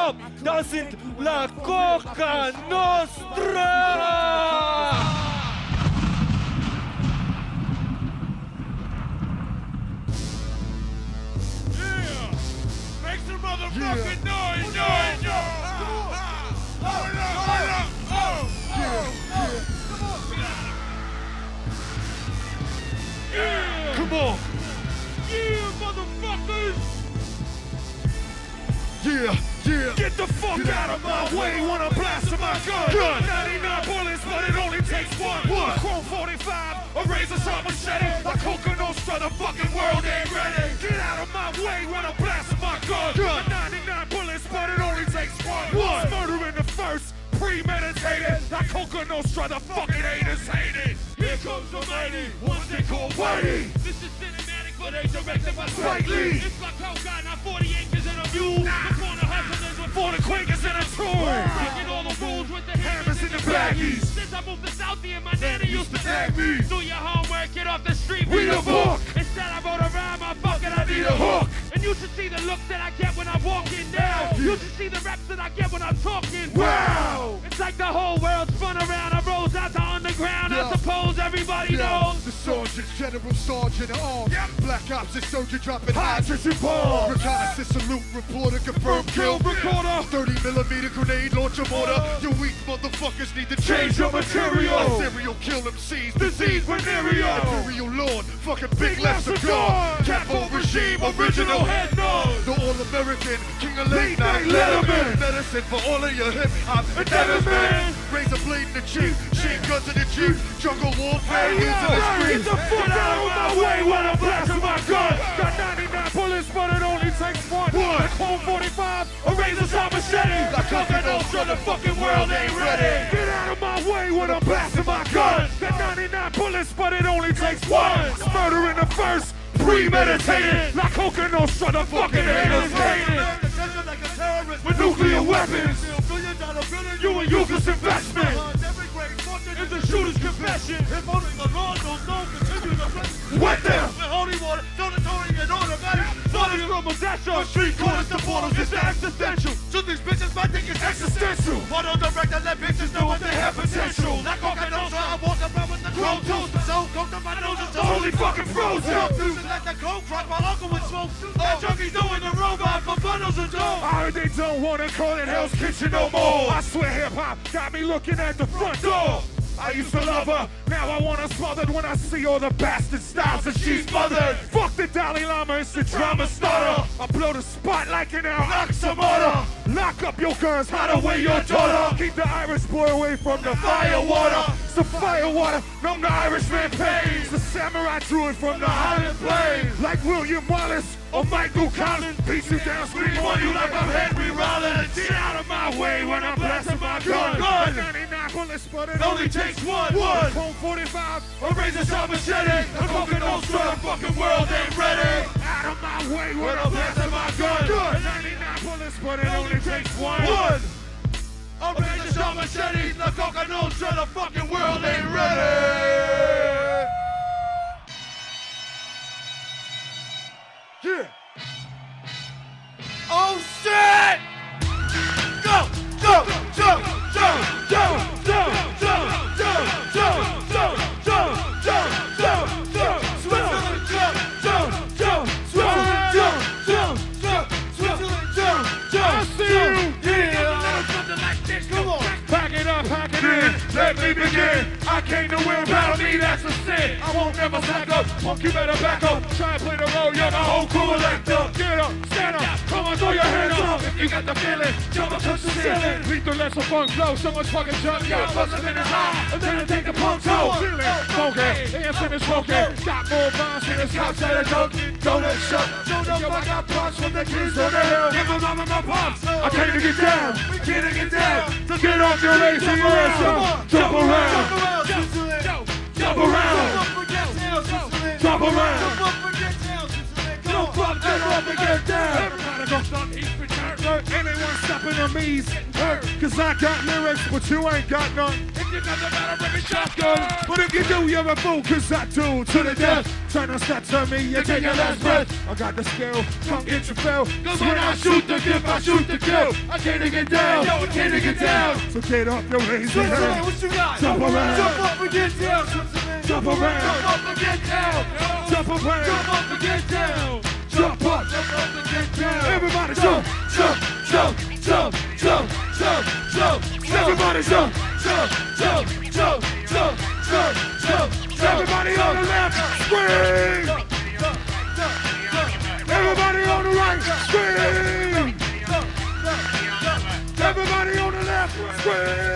up, das sind La Coca Nostra! Motherfucking noise, noise, Come on! Yeah, motherfuckers! Yeah, yeah! Get the fuck out of my way when I'm blasting my gun! 99 bullets, but it only takes one! Chrome 45, a razor sharp machete, a Coca Nostra, the fucking world ain't ready! Get out of my way when I'm blasting my gun! 99 bullets, but it only takes one! Murder in the first, premeditated, like Coca Nostra, the fucking haters hate it! Here comes the mighty, ones they call Whitey! This is cinematic, but they directed by Spike Lee! It's like Coca, not 40 acres and a mule! Before the hustlers, before the Quakers and a tour! Breaking all the rules with the hammers and the baggies! Since I moved to Southie and my nanny used to tag me! Do your homework, get off the street, read a book! Instead I wrote a rhyme, I fucking I need a hook! And you should see the look that I get when I'm walking down! You should see the reps that I get when I'm talking! Wow! It's like the whole world spun around, I rose out the underground, I suppose everybody knows! The sergeant, general sergeant at arms. Black ops and soldier dropping Hydrants and bombs! reconnaissance salute, reporter confirmed kill. Recorder! 30mm grenade launcher mortar. You weak motherfuckers need to Change your material! A serial kill MCs. Disease venereal! Imperial Lord, fucking big left Left cigar. Capo regime, original head nose! The all-American, king of late Late night night Letterman. medicine for all of your hip-hop Endeavors, man. Razor blade in the cheek, machine guns in the jeep, jungle warfare into the Get street. the fuck out of my way when I'm blasting my gun! Got 99 bullets, but it only takes one! A Chrome 45, a razor sharp machete! Like Coca Nostra, the fucking world ain't ready! Get out of my way when I'm blasting my gun! Got 99 bullets, but it only takes one! Murder in the first, premeditated! Like Coca Nostra, the fucking haters hate it! With nuclear weapons! You and useless investment! It's a shooter's confession! If only the Lord knows no continue to bless. Wet them! With holy water, donatory and automatic. Flooding from a dash on street corners to portals, it's the existential! To these bitches, my dick is Existential! Auto direct and let bitches know what they have potential. Like Coca Nostra, I walk around with the chrome toast. So coke to my nose is Holy fucking frozen! Music like the coke rock, my uncle would smoke. That junkies doing the robot for bundles and dough. I heard they don't wanna call it Hell's Kitchen no more. I swear hip-hop got me looking at the front door. I used to love her, now I want her smothered when I see all the bastard styles that she's mothered. Fuck the Dalai Lama, it's the drama starter. I blow the spot like an oxymotor. Lock up your guns, hide away your daughter. Keep the Irish boy away from the fire water. It's the fire water, numb the Irishman pains. The samurai drew it from the Highland Plains. Like William Wallace or Michael Collins. Beat you down, scream on you like I'm Henry Rollins. Get out of my way when I'm blasting my gun. 99 bullets, but it only takes one. Chrome 45, a razor sharp machete. A Coca Nostra, the fucking world ain't ready. Out of my way when I'm blasting my gun. 99 bullets, but it only takes one. A razor sharp machete, the Coca Nostra, the fucking world ain't ready. Yeah. Oh shit! Go, go, go, go, go, go, go, go, go, go, go, go, go, go, Switzerland, go, go, go, Switzerland, go, go, go, Switzerland, go, go. I see you. Come on. Pack it up, pack it in, let me begin. I came to win, battle me, that's a sin. I won't never back up, punk, you better back up. Try and play the role, you're the whole crew elector. Get up, stand up, come on, throw your hands up. If you got the feeling, jump up to the ceiling. Lethal lets a funk flow, so much fucking jump, got bustin' in his eye. And then I take the punk toe, feeling funky, hands in his smoking. Got more vines in his couch that are dunking. Donut shut, show them I got props from the kids on the hill. Give them mama my pops, I came to get down, we came to get down. So get off your lazy ass up, jump around, jump around, jump around. Don't fuck that up and get down. Everybody go stop each return. Anyone stopping on me's hurt. Cause I got lyrics, but you ain't got none. You got the battle bring shotgun. But if you do, you're a fool, cause I do to the death. Try not to to me, you take your last breath. I got the skill, come get your fill. Cause when I shoot the gift, I shoot the kill. I can't get down, yo, I can't get down. So get up your lazy head. What you got? Jump around. Jump up and get down. Jump around. Jump up and get down. Jump around. Jump up and get down. Jump up. Jump up and get down. Everybody jump. Jump, jump, jump, jump, jump, jump. Everybody jump. Jump, jump, jump, jump, jump, jump, jump. Everybody on the left, scream. Everybody on the right, scream. Everybody on the left, scream.